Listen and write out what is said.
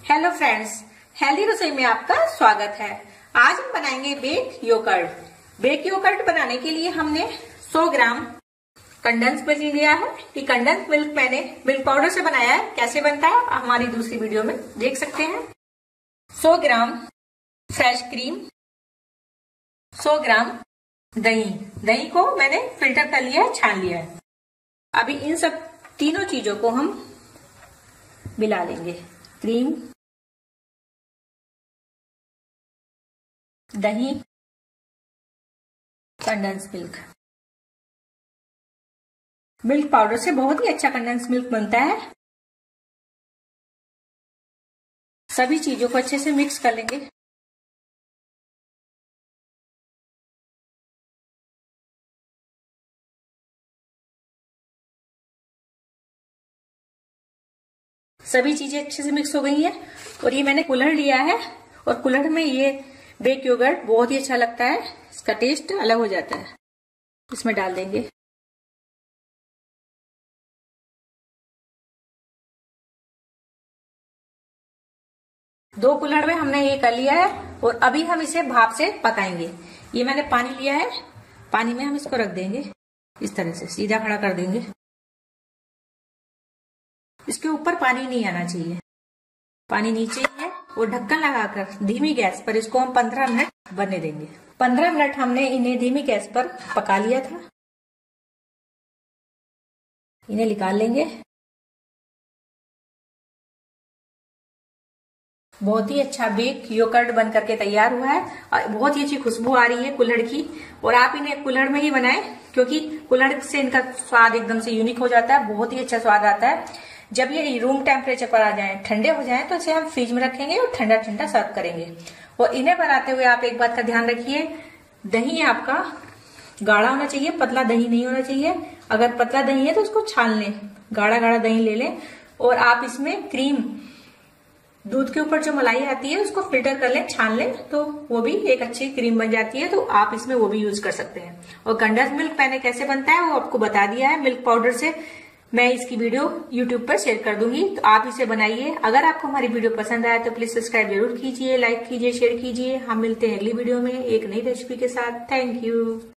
Hello friends, healthy रसोई में आपका स्वागत है। आज हम बनाएंगे बेक योगर्ट। बेक योगर्ट बनाने के लिए हमने 100 ग्राम कंडेंस मिल्क लिया है। ये कंडेंस मिल्क मैंने मिल्क पाउडर से बनाया है। कैसे बनता है हमारी दूसरी वीडियो में देख सकते हैं। 100 ग्राम फ्रेश क्रीम, 100 ग्राम दही। दही को मैंने फिल्टर कर लिया है, छान लिया है। अभी इन सब तीनों चीजों को हम मिला लेंगे। क्रीम, दही, कंडेंस मिल्क। मिल्क पाउडर से बहुत ही अच्छा कंडेंस मिल्क बनता है। सभी चीजों को अच्छे से मिक्स कर लेंगे। सभी चीजें अच्छे से मिक्स हो गई हैं और ये मैंने कुल्हड़ लिया है और कुल्हड़ में ये बेक योगर्ट बहुत ही अच्छा लगता है। इसका टेस्ट अलग हो जाता है। इसमें डाल देंगे। दो कुल्हड़ में हमने ये कर लिया है और अभी हम इसे भाप से पकाएंगे। ये मैंने पानी लिया है, पानी में हम इसको रख देंगे। इस तरह से सीधा खड़ा कर देंगे। इसके ऊपर पानी नहीं आना चाहिए, पानी नीचे ही है। और ढक्कन लगाकर धीमी गैस पर इसको हम 15 मिनट बनने देंगे। 15 मिनट हमने इन्हें धीमी गैस पर पका लिया था। इन्हें निकाल लेंगे। बहुत ही अच्छा बेक योगर्ट बन करके तैयार हुआ है और बहुत ही अच्छी खुशबू आ रही है कुल्हड़ की। और आप इन्हें कुल्हड़ में ही बनाएं क्योंकि कुल्हड़ से इनका स्वाद एकदम से यूनिक हो जाता है। बहुत ही अच्छा स्वाद आता है। जब ये रूम टेम्परेचर पर आ जाए, ठंडे हो जाए, तो इसे हम फ्रिज में रखेंगे और ठंडा ठंडा सर्व करेंगे। और इन्हें बनाते हुए आप एक बात का ध्यान रखिए, दही आपका गाढ़ा होना चाहिए, पतला दही नहीं होना चाहिए। अगर पतला दही है तो उसको छान लें, गाढ़ा गाढ़ा दही ले लें। और आप इसमें क्रीम, दूध के ऊपर जो मलाई आती है उसको फिल्टर कर लें, छान लें, तो वो भी एक अच्छी क्रीम बन जाती है। तो आप इसमें वो भी यूज कर सकते हैं। और कंडेंस मिल्क मैंने कैसे बनता है वो आपको बता दिया है मिल्क पाउडर से। मैं इसकी वीडियो YouTube पर शेयर कर दूंगी, तो आप इसे बनाइए। अगर आपको हमारी वीडियो पसंद आया तो प्लीज सब्सक्राइब जरूर कीजिए, लाइक कीजिए, शेयर कीजिए। हम मिलते हैं अगली वीडियो में एक नई रेसिपी के साथ। Thank you.